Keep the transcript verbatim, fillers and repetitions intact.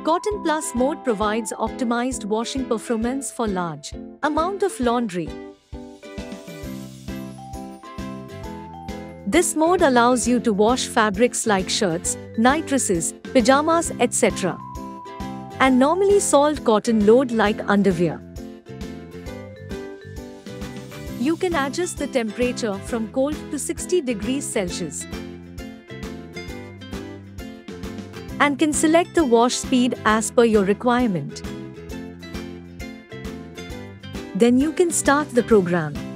Cotton Plus mode provides optimized washing performance for large amount of laundry. This mode allows you to wash fabrics like shirts, night dresses, pajamas, et cetera, and normally salt cotton load like underwear. You can adjust the temperature from cold to sixty degrees Celsius and can select the wash speed as per your requirement. Then you can start the program.